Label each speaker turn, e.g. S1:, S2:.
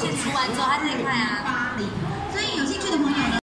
S1: 解除完之后，他再看啊。
S2: 所以有兴趣的朋友呢？